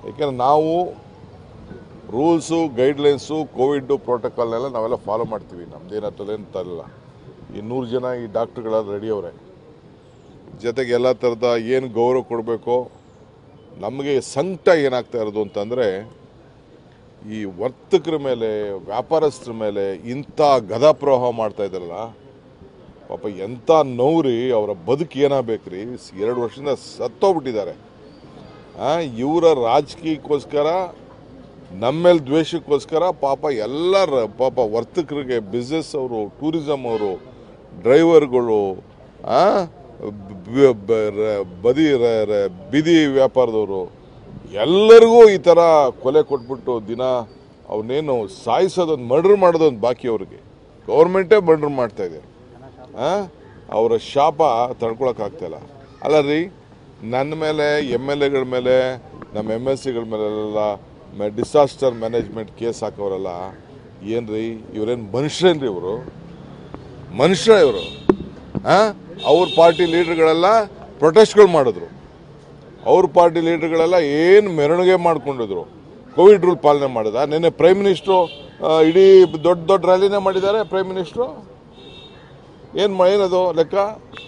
ಯಾಕೆಂದರೆ ನಾವು rules guidelines Covid ಪ್ರೋಟೋಕಾಲ್ನೆಲ್ಲ ನಾವೆಲ್ಲ ಫಾಲೋ ಮಾಡ್ತೀವಿ. ನಮ್ಮದೇನತ್ತಲೇನು ತರಲ್ಲ. ಈ 100 ಜನ ಈ ಡಾಕ್ಟ್ರುಗಳೆಲ್ಲ ರೆಡಿ ಅವರೇ. ಜೊತೆಗೆ ಎಲ್ಲ ಥರದ ಏನು ಗೌರವ ಕೊಡಬೇಕು. ನಮಗೆ ಸಂಕಟ ಏನಾಗ್ತಾ ಇರೋದು ಅಂತಂದರೆ ಈ ವರ್ತಕರ ಮೇಲೆ, ವ್ಯಾಪಾರಸ್ಥರ ಮೇಲೆ ಇಂಥ ಗದಾಪ್ರವಾಹ ಮಾಡ್ತಾ ಇದ್ದಾರಲ್ಲ, ಪಾಪ ಎಂಥ ನೋವ್ರಿ. ಅವರ ಬದುಕು ಏನಾಗಬೇಕ್ರಿ. 2 ವರ್ಷದಿಂದ ಸತ್ತೋಗ್ಬಿಟ್ಟಿದ್ದಾರೆ. ಇವರ ರಾಜಕೀಯಕ್ಕೋಸ್ಕರ, ನಮ್ಮೇಲೆ ದ್ವೇಷಕ್ಕೋಸ್ಕರ ಪಾಪ ಎಲ್ಲರ ಪಾಪ ವರ್ತಕರಿಗೆ, ಬಿಸ್ನೆಸ್ ಅವರು, ಟೂರಿಸಮ್ ಅವರು, ಡ್ರೈವರ್ಗಳು, ಬೀದಿ ವ್ಯಾಪಾರದವರು ಎಲ್ಲರಿಗೂ ಈ ಥರ ಕೊಲೆ ಕೊಟ್ಬಿಟ್ಟು ದಿನ ಅವನ್ನೇನು ಸಾಯಿಸೋದೊಂದು, ಮರ್ಡರ್ ಮಾಡೋದೊಂದು ಬಾಕಿ ಅವ್ರಿಗೆ. ಗೌರ್ಮೆಂಟೇ ಮರ್ಡರ್ ಮಾಡ್ತಾಯಿದೆ. ಅವರ ಶಾಪ ತಡ್ಕೊಳಕ್ಕಾಗ್ತಾಯಿಲ್ಲ. ಅಲ್ಲ ರೀ, ನನ್ನ ಮೇಲೆ, MLAಗಳ ಮೇಲೆ, ನಮ್ಮ MLCಗಳ ಮೇಲೆಲ್ಲ ಡಿಸಾಸ್ಟರ್ ಮ್ಯಾನೇಜ್ಮೆಂಟ್ ಕೇಸ್ ಹಾಕೋರಲ್ಲ, ಏನು ರೀ ಇವರೇನು ಮನುಷ್ಯರೇನ್ರಿ? ಇವರು ಮನುಷ್ಯ ಇವರು? ಅವ್ರ ಪಾರ್ಟಿ ಲೀಡರ್ಗಳೆಲ್ಲ ಪ್ರೊಟೆಸ್ಟ್ಗಳು ಮಾಡಿದ್ರು. ಅವ್ರ ಪಾರ್ಟಿ ಲೀಡರ್ಗಳೆಲ್ಲ ಏನು ಮೆರವಣಿಗೆ ಮಾಡ್ಕೊಂಡಿದ್ರು. ಕೋವಿಡ್ ರೂಲ್ ಪಾಲನೆ ಮಾಡಿದ. ನಿನ್ನೆ ಪ್ರೈಮ್ ಮಿನಿಸ್ಟ್ರು ಇಡೀ ದೊಡ್ಡ ರ್ಯಾಲಿನೇ ಮಾಡಿದ್ದಾರೆ. ಪ್ರೈಮ್ ಮಿನಿಸ್ಟ್ರು ಏನದು ಲೆಕ್ಕ?